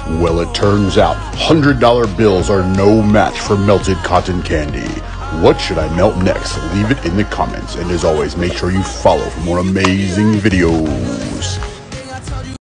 Well, it turns out $100 bills are no match for melted cotton candy. What should I melt next? Leave it in the comments. And as always, make sure you follow for more amazing videos.